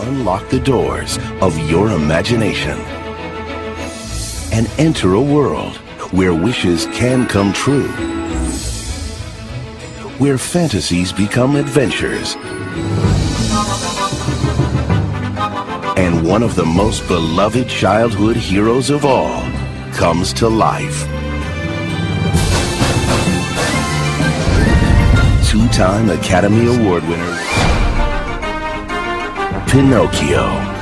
unlock the doors of your imagination and enter a world where wishes can come true, where fantasies become adventures, and one of the most beloved childhood heroes of all comes to life. Two-time Academy Award winner, Pinocchio.